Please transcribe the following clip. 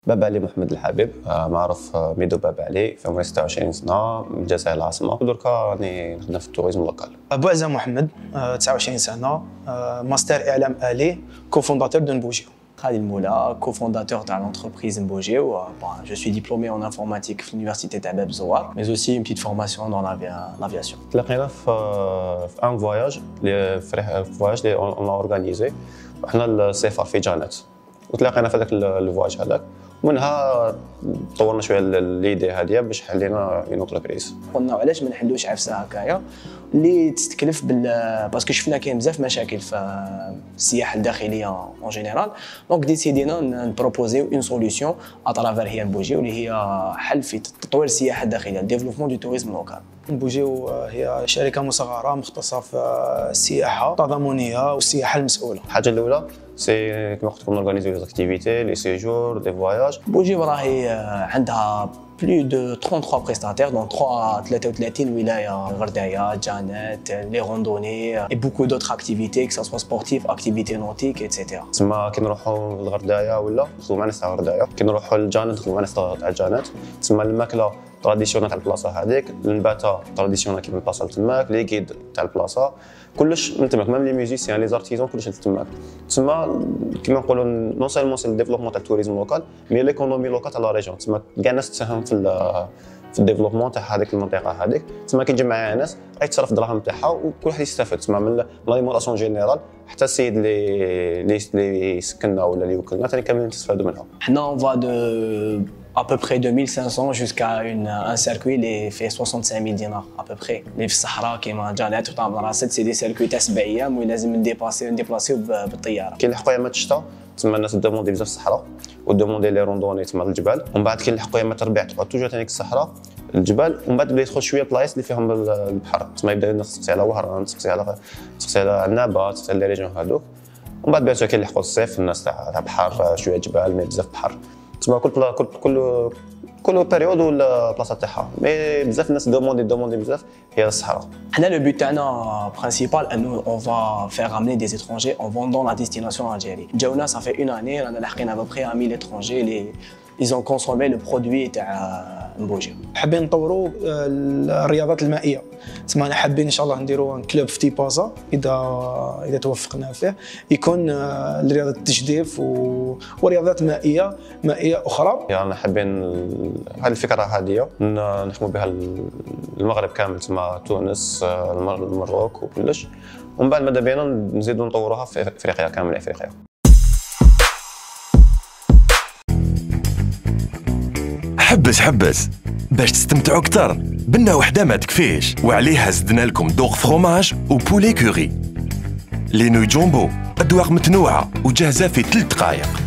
بابا علي محمد الحبيب، معروف ميدو بابا علي، في عمري 26 سنه، من الجزائر العاصمه، ودركا راني نخدم في التوريزم اللوكال. بوعزة محمد، 29 سنه، ماستر اعلام الي، كوفونداتور دو نبوجيو. Khalil Moula, cofondateur de l'entreprise Mbogeo. Je suis diplômé en informatique à l'université Tabeb Zouar, mais aussi une petite formation dans l'aviation. تلاقينا في ان فواياج اللي اون اورغانيزي، وحنا السفر في جانات، وتلاقينا في هذاك الفواياج هذاك، ومنها طورنا شويه ليدي هذه باش حلينا اون انتربريز. قلنا علاش ما نحلوش عفسه هكايا اللي تستكلف باسكو شفنا كاين بزاف مشاكل في السياحه الداخليه اون جينيرال، دونك ديسيدينا نبروبوزيو اون سوليوشن اترافير هي نبوجيو اللي هي حل في تطوير السياحه الداخليه، ديفلوبمون دو توريزم لوكال. نبوجيو هي شركه مصغره مختصه في السياحه التضامنيه والسياحه المسؤوله. الحاجه الاولى سي كما قلت لكم نورغانيزيو لي اكتيفيتي، لي سيجور، دي فواياج. نبوجيو راهي عندها plus de 33 prestataires dans 33 ولاية، غرداية، جانات، les randonnées et beaucoup d'autres activités que ce soit sportives, activités nautiques etc. تسمى كي نروحوا للغرداية ولا نخدموا مع ناس تاع الغرداية، كي نروحوا للجانات نخدموا مع ناس تاع الجانات، تسمى الماكلة تراديسيونال تاع البلاصة هذيك، النباتة تراديسيونال كيما البلاصة تماك، لي غيد تاع البلاصة، كلش من تماك، ميم لي ميوزيسيان لي زارتيزون كلش تماك. تسمى كيما نقولوا نون سيلمون سي الديفلوبمون تاع التوريزم لوكال، مي ليكونومي لوكال تاع لا ريجيون، تسمى كاع الناس تساهم في الديفلوبمون تاع هذيك المنطقه هذيك، تسمى كي نجمع ناس راهي تصرف الدراهم تاعها وكل واحد يستافد، تسمى من لاليمونطاسيون جينيرال حتى السيد اللي سكننا ولا اللي وكلنا ثاني كاملين تستافدوا منها. حنا اون فا دو à peu près 2500 jusqu'à un circuit qui fait 65 000 dinars à peu près. اللي في الصحراء كيما جانات وطابل راسد سي دي سيركوي تاع 7 ايام ولازم نديبلاسيو بالطياره. كاين الحقيمات الشتاء تسمى الناس دوموندي بزاف في الصحراء ودوموندي لي روندوني تسمى الجبال، ومن بعد كاين الحقيمات الربيع تقعد توجور ثاني الصحراء الجبال، ومن بعد بدا يدخل شويه البلايص اللي فيهم البحر، تسمى يبدا نسقسي على وهران، نسقسي على عنابه، نسقسي على لي ريجون هذوك، ومن بعد بيان سور كاين اللي يحقوا الصيف الناس تاع بحر شويه جبال مي بزاف بحر، تسمى كل بيريود ولا بلاصه تاعها، مي بزاف الناس دوموندي بزاف هي الصحراء. حنا لو بوت تاعنا برينسيبال انه اون فا فير رامني دي étrangers en vendant la destination Algérie. جاونا صافي اون اني رانا لاحقين à peu près 1000 étrangers اللي ils ont consommé le produit تاع نبوجيو. حابين نطوروا الرياضات المائيه، تسمى حابين ان شاء الله نديروا كلوب في تيبازا اذا توفقنا فيه، يكون لرياضه التجديف ورياضات مائيه اخرى. يعني حابين هذه الفكره هذه نحموا بها المغرب كامل، تسمى تونس، المروك وكلش، ومن بعد ماذا بينا نزيدوا نطوروها في افريقيا كامل. افريقيا حبس باش تستمتعوا اكثر بنا وحده ما تكفيش، وعليها زدنا لكم دوغ فروماج وبولي كوري. لي نوي جومبو، اذواق متنوعه وجاهزه في 3 دقائق.